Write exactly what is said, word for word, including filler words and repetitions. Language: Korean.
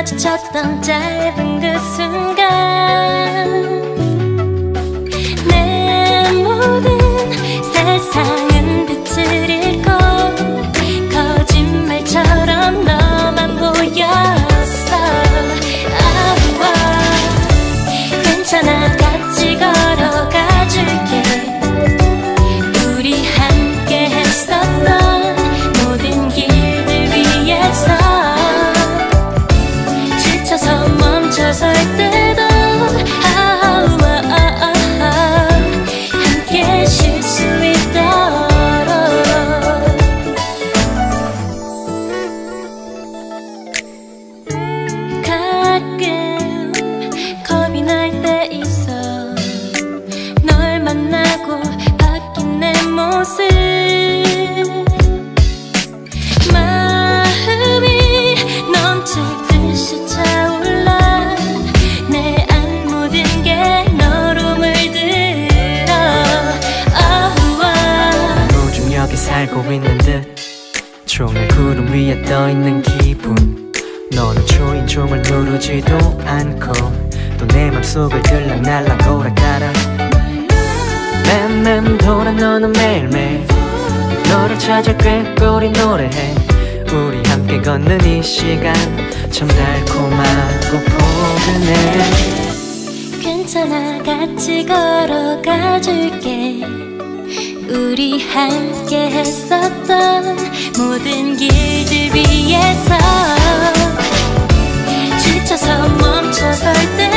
마주쳤던 짧은 그 순간 내 모든 세상은 빛을 잃고 거짓말처럼 너만 보였어. 아우와 괜찮아 같이 걸어가줄게. 우리 함께 했었던 모든 길들 위에서 지쳐서 멈춰설 때도 아우와 함께 쉴 수 있도록. 가끔 겁이 날 때 있어. 널 만나고 바뀐 내 모습. 마음이 넘칠 듯이 차올라. 내 안 모든 게 너로 물들어. 아우와 무중력에 살고 있는 듯 종일 구름 위에 떠있는 기분. 너는 초인종을 누르지도 않고 또 내 맘속을 들락날락 돌아가라. 맴맴 돌아 너는 매일매일 너를 찾아 꾀꼬리 노래해. 우리 함께 걷는 이 시간 참 달콤하고 포근해. 괜찮아 같이 걸어가줄게. 우리 함께 했었던 모든 길들 위에서 지쳐서 멈춰설 때